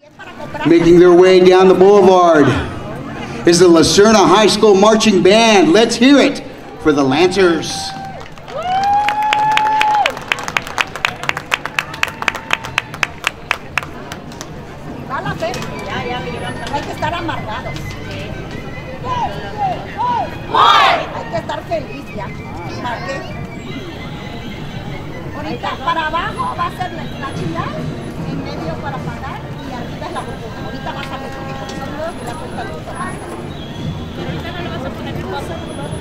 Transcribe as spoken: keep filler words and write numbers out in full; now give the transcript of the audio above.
Making their way down the boulevard is the Serna High School Marching Band. Let's hear it for the Lancers. Hay que estar amargados. Hay que estar feliz ya. Marqué. Ahorita para abajo va a ser la chilal, en medio para pagar y arriba es la burbuja. Ahorita bájale porque como son nuevos, te da cuenta de más. Pero ahorita no lo vas a poner en